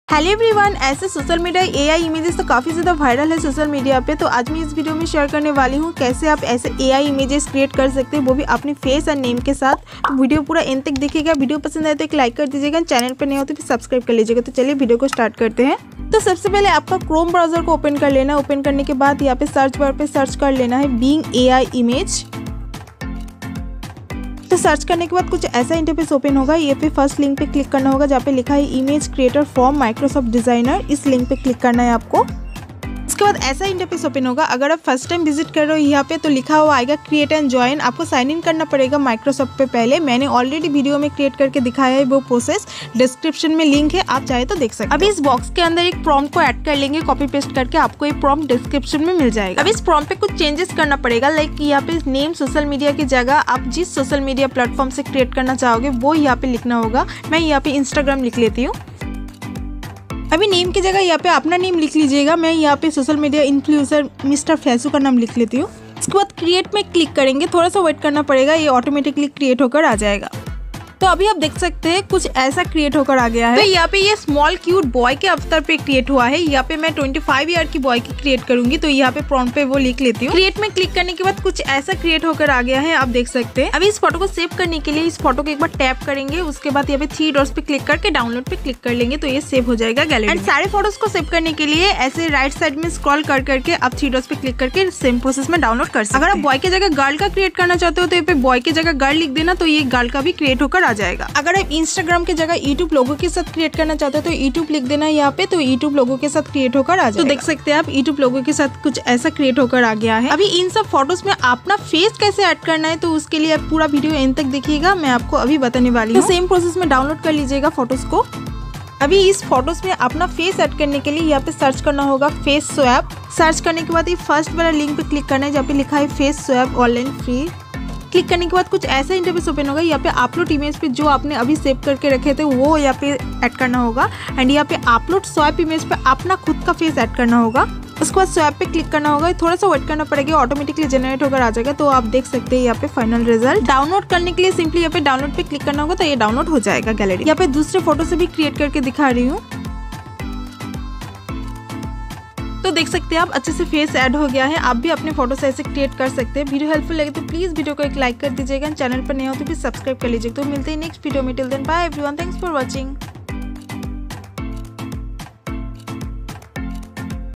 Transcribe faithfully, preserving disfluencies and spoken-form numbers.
Hello everyone, ऐसे social media AI images तो काफ़ी ज़्यादा वायरल है सोशल मीडिया पे। तो आज मैं इस वीडियो में शेयर करने वाली हूँ कैसे आप ऐसे एआई इमेजेस क्रिएट कर सकते हैं, वो भी अपने फेस एंड नेम के साथ। तो वीडियो पूरा एंड तक देखिएगा। वीडियो पसंद आए तो एक लाइक कर दीजिएगा, चैनल पर नहीं हो तो फिर सब्सक्राइब कर लीजिएगा। तो चलिए वीडियो को स्टार्ट करते हैं। तो सबसे पहले आपका क्रोम ब्राउजर को ओपन कर लेना है। ओपन करने के बाद यहाँ पे सर्च बार पे सर्च कर लेना है बीइंग एआई इमेज। तो सर्च करने के बाद कुछ ऐसा इंटरफेस ओपन होगा। ये पे फर्स्ट लिंक पे क्लिक करना होगा जहाँ पे लिखा है image creator from Microsoft designer. इस लिंक पे क्लिक करना है आपको। इसके बाद ऐसा इंटरफेस ओपन होगा। अगर आप फर्स्ट टाइम विजिट कर रहे हो यहाँ पे तो लिखा हुआ आएगा क्रिएट एंड ज्वाइन। आपको साइन इन करना पड़ेगा माइक्रोसॉफ्ट पे पहले। मैंने ऑलरेडी वीडियो में क्रिएट करके दिखाया है वो प्रोसेस, डिस्क्रिप्शन में लिंक है, आप चाहे तो देख सकते हैं। अभी इस बॉक्स के अंदर एक प्रॉम्प्ट को ऐड कर लेंगे, कॉपी पेस्ट करके आपको एक प्रॉम्प्ट डिस्क्रिप्शन में मिल जाएगा। अभी इस प्रॉम्प्ट पे कुछ चेंजेस करना पड़ेगा, लाइक यहाँ पे नेम सोशल मीडिया की जगह आप जिस सोशल मीडिया प्लेटफॉर्म से क्रिएट करना चाहोगे वो यहाँ पे लिखना होगा। मैं यहाँ पे इंस्टाग्राम लिख लेती हूँ। अभी नेम की जगह यहाँ पे अपना नेम लिख लीजिएगा। मैं यहाँ पे social media influencer mister Faisu का नाम लिख लेती हूँ। इसके बाद क्रिएट में क्लिक करेंगे, थोड़ा सा वेट करना पड़ेगा, ये ऑटोमेटिकली क्रिएट होकर आ जाएगा। तो अभी आप देख सकते हैं कुछ ऐसा क्रिएट होकर आ गया है। तो यहाँ पे ये स्मॉल क्यूट बॉय के अवतार पे क्रिएट हुआ है। यहाँ पे मैं पच्चीस ईयर की बॉय की क्रिएट करूंगी, तो यहाँ पे प्रॉम्प्ट पे वो लिख लेती हूँ। क्रिएट में क्लिक करने के बाद कुछ ऐसा क्रिएट होकर आ गया है, आप देख सकते हैं। अभी इस फोटो को सेव करने के लिए इस फोटो को एक बार टैप करेंगे, उसके बाद यहाँ पे थ्री डॉट्स पे क्लिक करके डाउनलोड पे क्लिक कर लेंगे तो ये सेव हो जाएगा गैलरी। एंड सारे फोटोज को सेव करने के लिए ऐसे राइट साइड में स्क्रॉल कर करके आप थ्री डॉट्स पे क्लिक करके सेम प्रोसेस में डाउनलोड कर सकते हैं। अगर आप बॉय की जगह गर्ल का क्रिएट करना चाहते हो तो यहाँ पे बॉय की जगह गर्ल लिख देना, तो ये गर्ल का भी क्रिएट होकर आ जाएगा। अगर इंस्टाग्राम की जगह यूट्यूब लोगो के साथ क्रिएट करना चाहते हो तो यूट्यूब लिख देना यहाँ पे, तो यूट्यूब लोगो के साथ क्रिएट होकर आ जाएगा। तो देख सकते हैं आप यूट्यूब लोगो के साथ कुछ ऐसा क्रिएट होकर आ गया है। अभी इन सब फोटोज में अपना फेस कैसे ऐड करना है तो उसके लिए आप पूरा वीडियो एंड तक देखिएगा, मैं आपको अभी बताने वाली हूँ। तो सेम प्रोसेस में डाउनलोड कर लीजिएगा फोटोज को। अभी इस फोटोज में अपना फेस ऐड करने के लिए यहाँ पे सर्च करना होगा फेस स्वैप। सर्च करने के बाद ये फर्स्ट वाला लिंक पे क्लिक करना है जहाँ पे लिखा है face swap online free. Click करने के बाद कुछ ऐसा इंटरफेस ओपन होगा। यहाँ पे अपलोड इमेज पे जो आपने अभी सेव करके रखे थे वो यहाँ पे ऐड करना होगा। एंड यहाँ पे अपलोड स्वैप इमेज पे अपना खुद का फेस ऐड करना होगा। उसके बाद स्वैप पे क्लिक करना होगा, थोड़ा सा वेट करना पड़ेगा, ऑटोमेटिकली जनरेट होकर आ जाएगा। तो आप देख सकते हैं यहाँ पे फाइनल रिजल्ट। डाउनलोड करने के लिए सिंपली यहाँ पे डाउनलोड पे क्लिक करना होगा तो ये डाउनलोड हो जाएगा गैलरी। यहाँ पे दूसरे फोटो से भी क्रिएट करके दिखा रही हूँ। तो देख सकते हैं आप अच्छे से फेस ऐड हो गया है। आप भी अपने फोटो से ऐसे क्रिएट कर सकते हैं। वीडियो हेल्पफुल लगे तो प्लीज वीडियो को एक लाइक कर दीजिएगा, चैनल पर नए हो तो फिर सब्सक्राइब कर लीजिएगा। तो मिलते हैं नेक्स्ट वीडियो में। Till then bye everyone, thanks for watching.